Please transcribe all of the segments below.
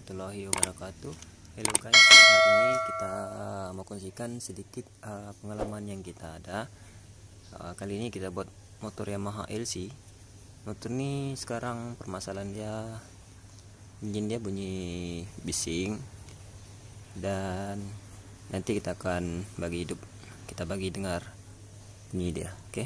warahmatullahi wabarakatuh. Hello guys, hari ini kita mau kongsikan sedikit pengalaman yang kita ada. Kali ini kita buat motor Yamaha LC. Motor ini sekarang permasalahan dia, engine dia bunyi bising, dan nanti kita akan bagi dengar bunyi dia. Oke.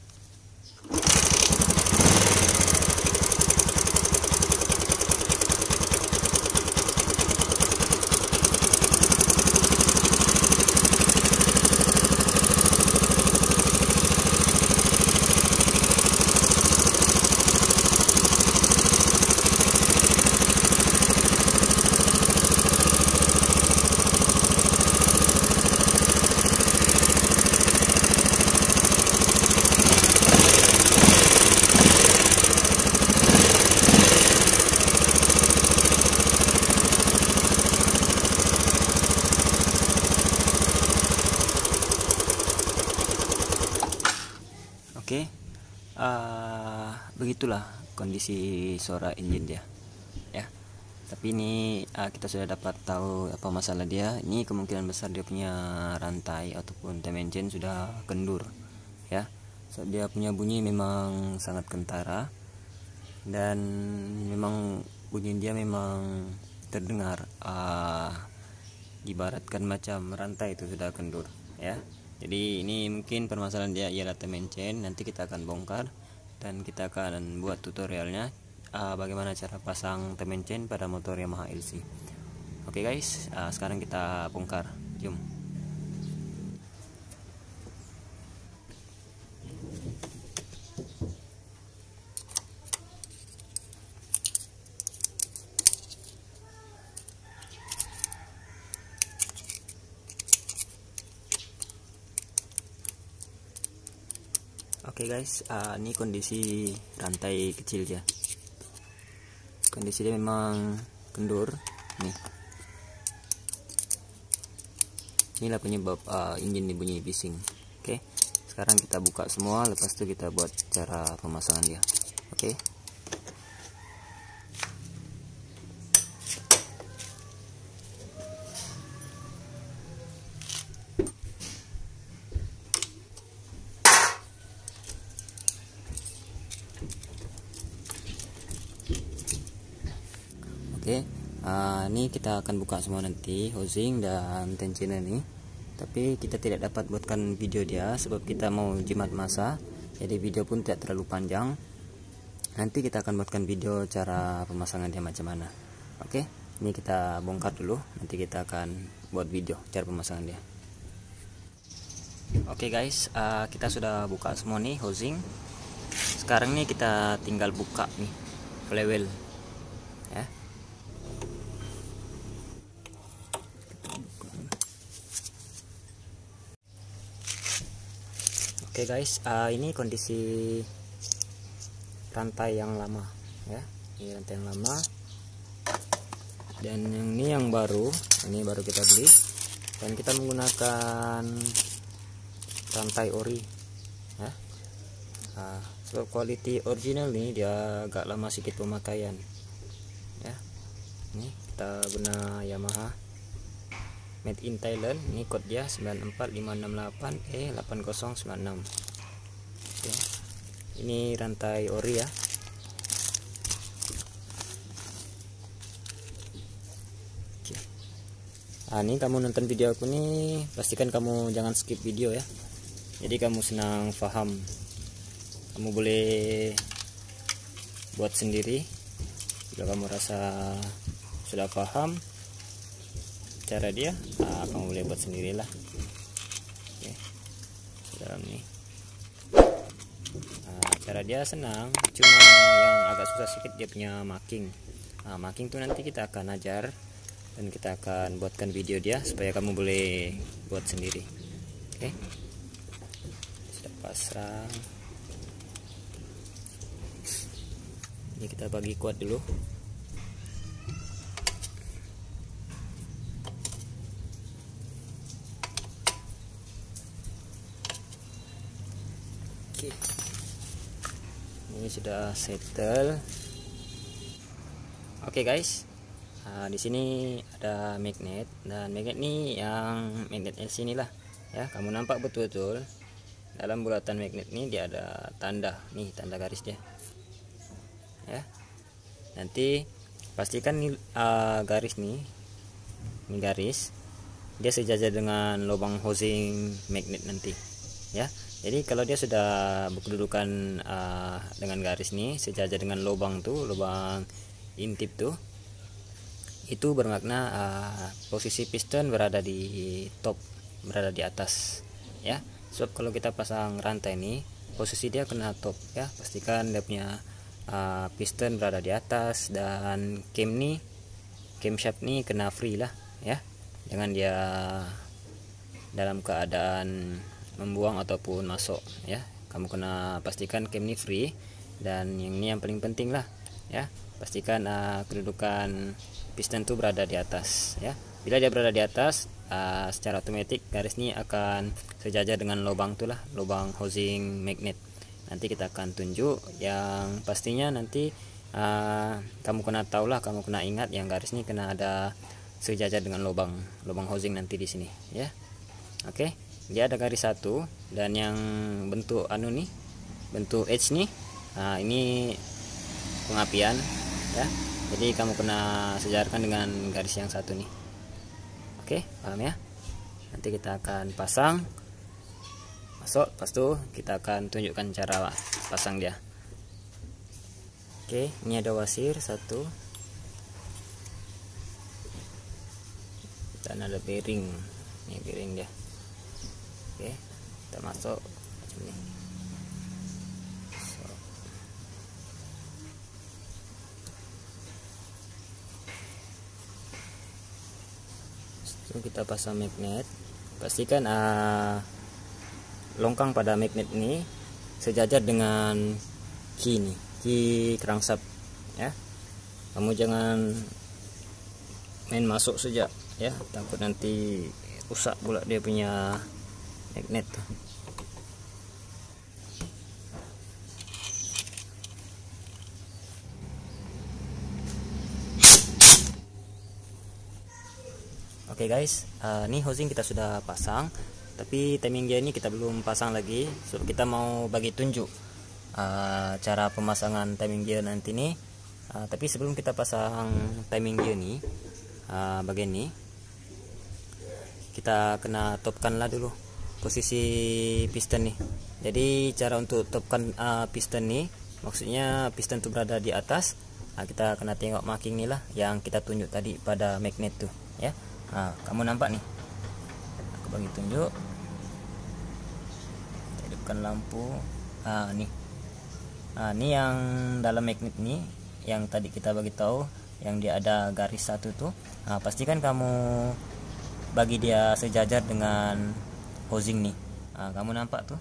Oke, begitulah kondisi suara engine dia, ya. Tapi ini kita sudah dapat tahu apa masalah dia. Ini kemungkinan besar dia punya rantai ataupun rem engine sudah kendur, ya. So, dia punya bunyi memang sangat kentara, dan memang bunyi dia memang terdengar ibaratkan macam rantai itu sudah kendur, ya. Jadi ini mungkin permasalahan dia ialah rem engine. Nanti kita akan bongkar dan kita akan buat tutorialnya bagaimana cara pasang rem engine pada motor Yamaha LC. Oke guys, sekarang kita bongkar. Jom. Oke guys, ini kondisi rantai kecil ya. Kondisi dia memang kendur nih. Inilah penyebab engine bunyi bising. Oke, sekarang kita buka semua, lepas itu kita buat cara pemasangan dia. Oke. Oke, ini kita akan buka semua nanti housing dan tensioner ini. Tapi kita tidak dapat buatkan video dia sebab kita mau jimat masa. Jadi video pun tidak terlalu panjang. Nanti kita akan buatkan video cara pemasangan dia macam mana. Oke, ini kita bongkar dulu. Nanti kita akan buat video cara pemasangan dia. Oke guys, kita sudah buka semua nih housing. Sekarang nih kita tinggal buka nih flywheel, ya. Oke guys, ini kondisi rantai yang lama, ya. Ini rantai yang lama, dan ini yang baru. Ini baru kita beli, dan kita menggunakan rantai ori, ya. Sebab quality original nih dia agak lama sedikit pemakaian, ya. Ini kita guna Yamaha made in Thailand. Ini code dia 94568E8096. Oke. Ini rantai ori, ya. Oke. Ini kamu nonton video aku nih, pastikan kamu jangan skip video, ya. Jadi kamu senang paham, kamu boleh buat sendiri. Jika kamu rasa sudah paham cara dia, kamu boleh buat sendirilah. Oke, dalam nih, cara dia senang, cuma yang agak susah sedikit dia punya marking. Marking tuh nanti kita akan ajar dan kita akan buatkan video dia supaya kamu boleh buat sendiri. Oke, sudah pasang. Ini kita bagi kuat dulu. Ini sudah settle. Oke guys, Di sini ada magnet, dan magnet ini yang magnet LC inilah ya. Kamu nampak betul-betul dalam bulatan magnet ini dia ada tanda nih, tanda garis dia ya. Nanti pastikan nih, garis nih, ini garis dia sejajar dengan lubang housing magnet nanti ya. Jadi kalau dia sudah berkedudukan dengan garis nih sejajar dengan lubang tuh, lubang intip tuh, itu bermakna posisi piston berada di top, berada di atas ya. Sebab kalau kita pasang rantai ini posisi dia kena top ya. Pastikan dia punya piston berada di atas, dan camshaft nih kena free lah ya. Jangan dia dalam keadaan membuang ataupun masuk ya. Kamu kena pastikan cam ini free, dan yang ini yang paling penting lah ya. Pastikan kedudukan piston itu berada di atas ya. Bila dia berada di atas, secara otomatis garis ini akan sejajar dengan lubang itulah, lubang housing magnet. Nanti kita akan tunjuk yang pastinya nanti kamu kena tahu lah, kamu kena ingat yang garis ini kena ada sejajar dengan lubang housing nanti di sini ya. Oke, dia ada garis satu, dan yang bentuk nih, bentuk H nih, ini pengapian ya. Jadi kamu kena sejarkan dengan garis yang satu nih. Oke, paham ya? Nanti kita akan pasang, masuk, pas itu kita akan tunjukkan cara pasang dia. Oke, ini ada wasir satu, dan ada bearing, ini bearing dia. Oke, kita masuk macam ini. Kita pasang magnet. Pastikan longkang pada magnet ini sejajar dengan key nih, key crankshaft ya. Kamu jangan main masuk saja ya, takut nanti rusak pula dia punya magnet tuh. Oke guys, ini housing kita sudah pasang, tapi timing gear ini kita belum pasang lagi. So kita mau bagi tunjuk cara pemasangan timing gear nanti nih. Tapi sebelum kita pasang timing gear nih, bagian ini kita kena topkan lah dulu posisi piston nih. Jadi cara untuk topkan piston nih, maksudnya piston itu berada di atas. Kita kena tengok marking nih lah yang kita tunjuk tadi pada magnet tuh ya. Kamu nampak nih, aku bagi tunjuk, hidupkan lampu. Nih, ini yang dalam magnet nih, yang tadi kita bagi tahu, yang dia ada garis satu tuh. Pastikan kamu bagi dia sejajar dengan housing nih. Kamu nampak tuh?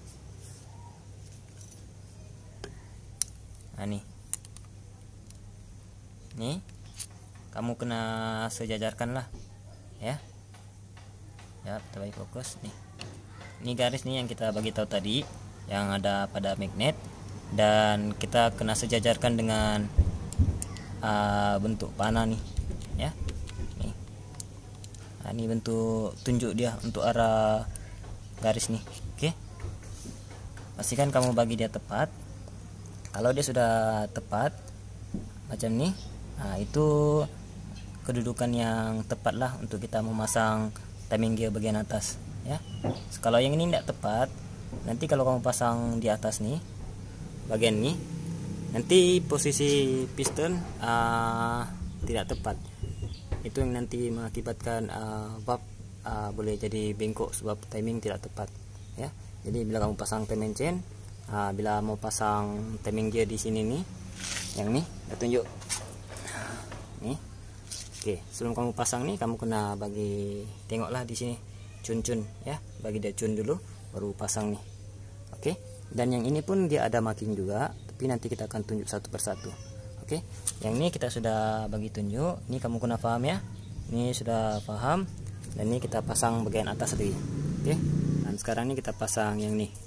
Nih, kamu kena sejajarkan lah ya. Kita bagi fokus nih. Ini garis nih yang kita bagi tahu tadi, yang ada pada magnet, dan kita kena sejajarkan dengan bentuk panah nih ya. Nih, ini bentuk tunjuk dia untuk arah garis nih. Oke, pastikan kamu bagi dia tepat. Kalau dia sudah tepat macam nih, itu kedudukan yang tepat lah untuk kita memasang timing gear bagian atas ya. Kalau yang ini tidak tepat, nanti kalau kamu pasang di atas nih, bagian ini, nanti posisi piston tidak tepat. Itu yang nanti mengakibatkan valve boleh jadi bengkok sebab timing tidak tepat ya. Jadi bila kamu pasang timing chain, bila mau pasang timing gear di sini nih, yang nih kita tunjuk nih. Oke, sebelum kamu pasang nih, kamu kena bagi tengoklah di sini cun-cun ya, bagi dia cun dulu baru pasang nih. Oke, dan yang ini pun dia ada marking juga, tapi nanti kita akan tunjuk satu persatu. Oke, yang ini kita sudah bagi tunjuk. Ini kamu kena paham ya, ini sudah paham, dan ini kita pasang bagian atas lagi. Oke, dan sekarang ini kita pasang yang nih,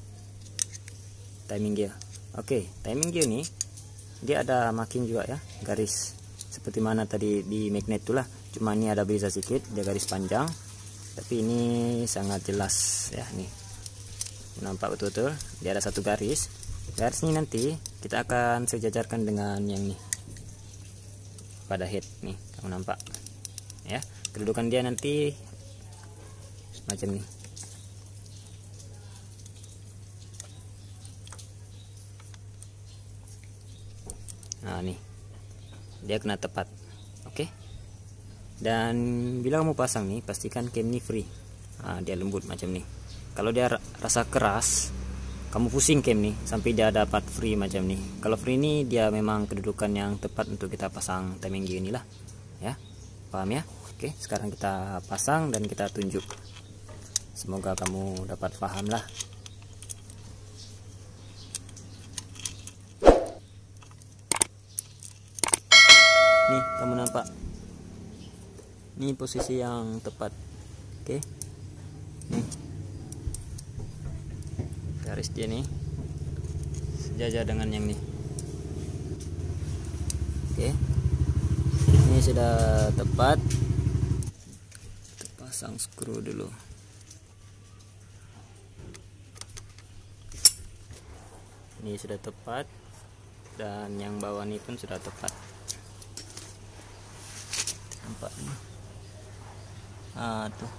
timing gear. Oke, timing gear nih dia ada marking juga ya, garis seperti mana tadi di magnet itulah, cuma ini ada beza sedikit, dia garis panjang, tapi ini sangat jelas ya. Nih nampak betul-betul dia ada satu garis. Garis ini nanti kita akan sejajarkan dengan yang nih pada head nih, kamu nampak ya, kedudukan dia nanti macam nih. Nah nih dia kena tepat, oke. Dan bila kamu pasang nih, pastikan cam ini free. Nah, dia lembut macam nih. Kalau dia rasa keras, kamu pusing cam nih sampai dia dapat free macam nih. Kalau free ini dia memang kedudukan yang tepat untuk kita pasang timing gear inilah ya, paham ya? Oke, sekarang kita pasang dan kita tunjuk. Semoga kamu dapat paham lah. Nih kamu nampak, ini posisi yang tepat, oke. Nih garis dia nih sejajar dengan yang nih, oke. Ini sudah tepat, kita pasang skru dulu. Ini sudah tepat, dan yang bawah ini pun sudah tepat. Nampak nih. Tuh.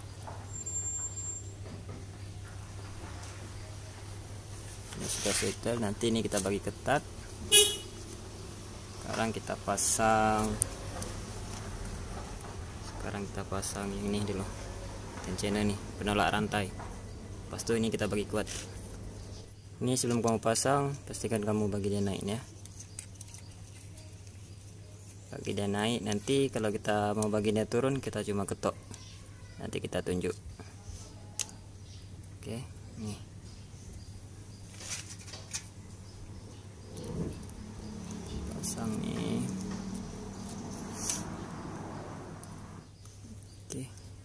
Ini sudah settle. Nanti ini kita bagi ketat. Sekarang kita pasang. Yang ini dulu. Tensioner nih, penolak rantai. Pas itu ini kita bagi kuat. Ini sebelum kamu pasang, pastikan kamu bagi dia naik ya. Bagi dia naik, nanti kalau kita mau bagi dia turun, kita cuma ketok. Nanti kita tunjuk. Oke, nih. Pasang nih. Oke.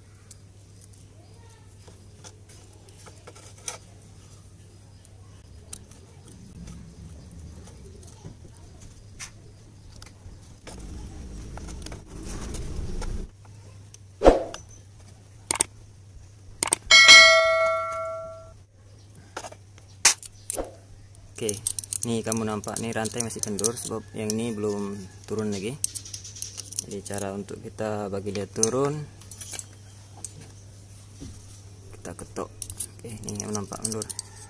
Oke, nih kamu nampak nih rantai masih kendur sebab yang ini belum turun lagi. Jadi cara untuk kita bagi dia turun, kita ketok. Oke, nih kamu nampak kendur.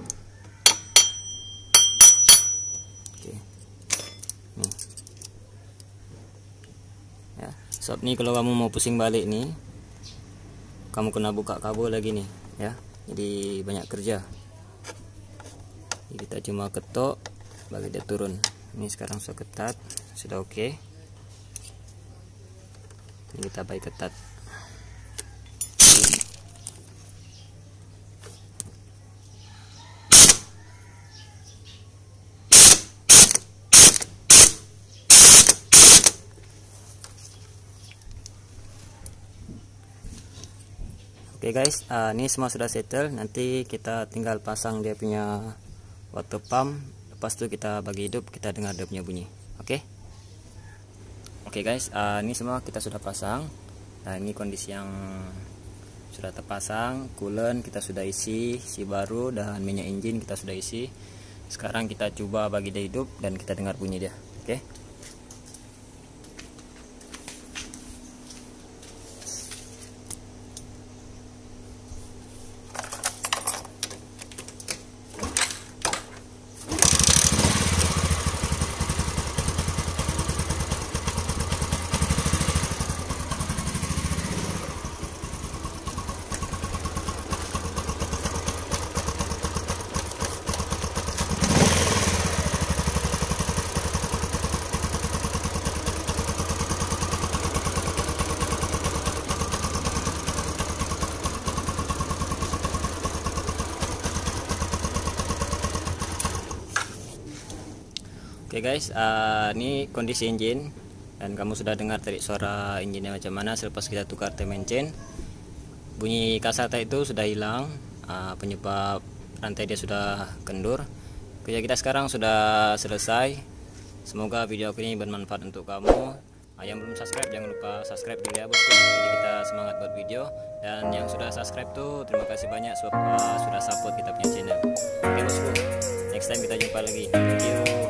Oke, nih ya. Sebab nih kalau kamu mau pusing balik nih, kamu kena buka kabel lagi nih ya. Jadi banyak kerja. Kita cuma ketok bagi dia turun. Ini sekarang sudah ketat, sudah oke. Ini kita bagi ketat. Oke guys, ini semua sudah settle. Nanti kita tinggal pasang dia punya water pump. Lepas itu kita bagi hidup, kita dengar dia punya bunyi. Oke guys, ini semua kita sudah pasang. Nah ini kondisi yang sudah terpasang. Coolant kita sudah isi baru, dan minyak engine kita sudah isi. Sekarang kita coba bagi dia hidup dan kita dengar bunyi dia. Oke. Oke guys, ini kondisi engine, dan kamu sudah dengar tadi suara engine macam mana selepas kita tukar timing chain. Bunyi kasar tadi itu sudah hilang, penyebab rantai dia sudah kendur. Kerja kita sekarang sudah selesai. Semoga video ini bermanfaat untuk kamu. Yang belum subscribe jangan lupa subscribe dulu ya bosku. Jadi kita semangat buat video. Dan yang sudah subscribe tuh terima kasih banyak sudah support kita punya channel. Oke bosku, next time kita jumpa lagi. Thank you.